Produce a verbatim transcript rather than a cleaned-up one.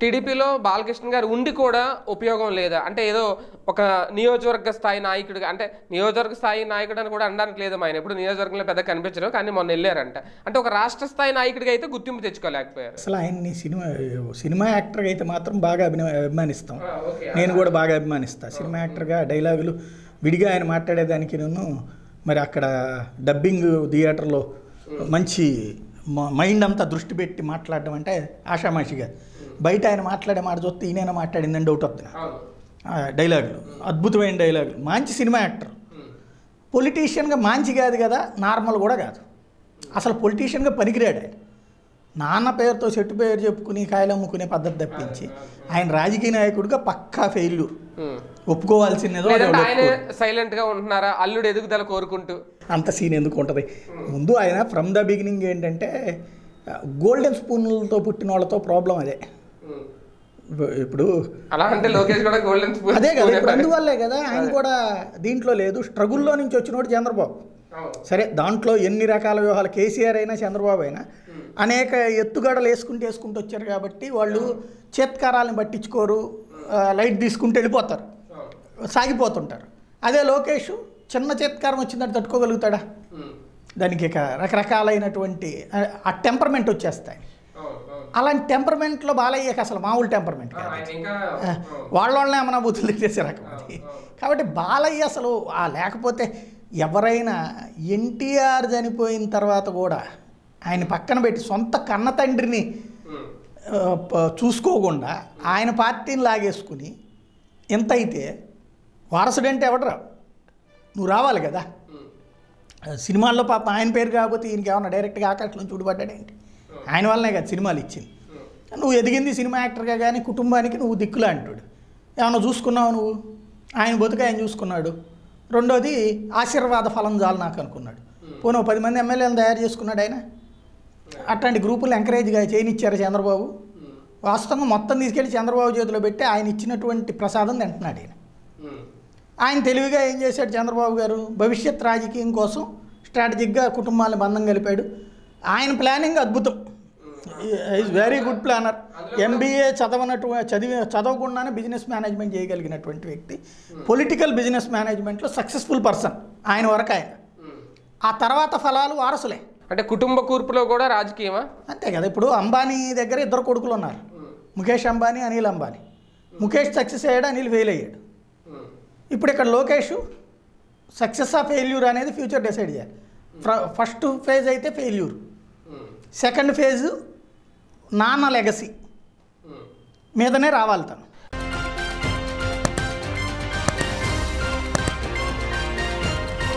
టీడీపీలో బాలకృష్ణ గారు ఉండి కూడా ఉపయోగం లేదా అంటే ఏదో ఒక నియోజకవర్గ స్థాయి నాయకుడిగా అంటే నియోజకవర్గ స్థాయి నాయకుడు అని కూడా అనడానికి లేదు ఆయన ఎప్పుడు నియోజకవర్గంలో పెద్ద కనిపించరు కానీ మొన్న వెళ్ళారంట అంటే ఒక రాష్ట్ర స్థాయి నాయకుడిగా అయితే గుర్తింపు తెచ్చుకోలేకపోయారు అసలు ఆయన్ని సినిమా సినిమా యాక్టర్గా అయితే మాత్రం బాగా అభిన అభిమానిస్తాం నేను కూడా బాగా అభిమానిస్తాను సినిమా యాక్టర్గా డైలాగులు విడిగా ఆయన మాట్లాడేదానికి నేను మరి అక్కడ డబ్బింగ్ థియేటర్లో మంచి మైండ్ అంతా దృష్టి పెట్టి మాట్లాడడం అంటే ఆషామాషిగా బయట ఆయన మాట్లాడే మాట చూస్తే ఈయన మాట్లాడిందని డౌట్ వస్తుంది డైలాగులు అద్భుతమైన డైలాగులు మంచి సినిమా యాక్టర్ పొలిటీషియన్గా మంచి కాదు కదా నార్మల్ కూడా కాదు అసలు పొలిటీషియన్గా పనికిరాడు ఆయన నాన్న పేరుతో చెట్టు పేరు చెప్పుకుని కాయలు అమ్ముకునే పద్ధతి తప్పించి ఆయన రాజకీయ నాయకుడిగా పక్కా ఫెయిల్యూర్ ఒప్పుకోవాల్సినదో సైలెంట్ గా ఉంటున్నారా అల్లుడు ఎదుగుదల కోరుకుంటూ అంత సీన్ ఎందుకు ఉంటుంది ముందు ఆయన ఫ్రమ్ ద బిగినింగ్ ఏంటంటే గోల్డెన్ స్పూన్లతో పుట్టిన వాళ్ళతో ప్రాబ్లం అదే ఇప్పుడు అలా అంటే లోకేష్ కూడా గోల్డెన్ స్పూన్ అదే కదా ఇప్పుడు అందువల్లే కదా ఆయన కూడా దీంట్లో లేదు స్ట్రగుల్లో నుంచి వచ్చినోడు చంద్రబాబు సరే దాంట్లో ఎన్ని రకాల వ్యూహాలు కేసీఆర్ అయినా చంద్రబాబు అయినా అనేక ఎత్తుగడలు వేసుకుంటూ వేసుకుంటూ వచ్చారు కాబట్టి వాళ్ళు చేత్కారాలను పట్టించుకోరు లైట్ తీసుకుంటూ వెళ్ళిపోతారు సాగిపోతుంటారు అదే లోకేష్ చిన్న చేత్కారం వచ్చిందంటే తట్టుకోగలుగుతాడా దానికి ఇక రకరకాలైనటువంటి ఆ టెంపర్మెంట్ వచ్చేస్తాయి అలాంటి టెంపర్మెంట్లో బాలయ్యకి అసలు మామూలు టెంపర్మెంట్ కాదు వాళ్ళ వాళ్ళనే ఏమన్నా బుద్ధులు తెచ్చేసే రకం అది కాబట్టి బాలయ్య అసలు ఆ లేకపోతే ఎవరైనా ఎన్టీఆర్ చనిపోయిన తర్వాత కూడా ఆయన పక్కన పెట్టి సొంత కన్న తండ్రిని చూసుకోకుండా ఆయన పార్టీని లాగేసుకుని ఎంత అయితే వారసుడంటే ఎవడరా నువ్వు రావాలి కదా సినిమాల్లో పాప ఆయన పేరు కాకపోతే ఈయనకి ఏమన్నా డైరెక్ట్గా ఆకాశంలో చూడబడ్డాడేంటి ఆయన వల్లనే కదా సినిమాలు ఇచ్చింది నువ్వు ఎదిగింది సినిమా యాక్టర్గా కానీ కుటుంబానికి నువ్వు దిక్కులా అంటాడు ఏమన్నా చూసుకున్నావు నువ్వు ఆయన బతుక ఆయన చూసుకున్నాడు రెండోది ఆశీర్వాద ఫలం చాలు నాకు అనుకున్నాడు పోనీ పది మంది ఎమ్మెల్యేలను తయారు చేసుకున్నాడు ఆయన అట్లాంటి గ్రూపులు ఎంకరేజ్గా చేయనిచ్చారు చంద్రబాబు వాస్తవంగా మొత్తం తీసుకెళ్ళి చంద్రబాబు చేతిలో పెట్టి ఆయన ఇచ్చినటువంటి ప్రసాదం తింటున్నాడు ఆయన ఆయన తెలివిగా ఏం చేశాడు చంద్రబాబు గారు భవిష్యత్ రాజకీయం కోసం స్ట్రాటజిక్గా కుటుంబాలను బంధం కలిపాడు ఆయన ప్లానింగ్ అద్భుతం is very good planner MBA చదవనటు చదివి చదవకుండానే బిజినెస్ మేనేజ్మెంట్ చేయగలిగినటువంటి వ్యక్తి పొలిటికల్ బిజినెస్ మేనేజ్మెంట్లో సక్సెస్ఫుల్ పర్సన్ ఆయన వరకు ఆయన ఆ తర్వాత ఫలాలు వారసులే అంటే కుటుంబ కూర్పులో కూడా రాజకీయమా అంతే కదా ఇప్పుడు అంబానీ దగ్గర ఇద్దరు కొడుకులు ఉన్నారు ముఖేష్ అంబానీ అనిల్ అంబానీ ముఖేష్ సక్సెస్ అయ్యాడు అనిల్ ఫెయిల్ అయ్యాడు ఇప్పుడు ఇక్కడ లోకేష్ సక్సెస్ ఆ ఫెయిల్యూర్ అనేది ఫ్యూచర్ డిసైడ్ చేయాలి ఫస్ట్ ఫేజ్ అయితే ఫెయిల్యూర్ సెకండ్ ఫేజ్ నాన్న లెగసీ మీదనే రావాలి తను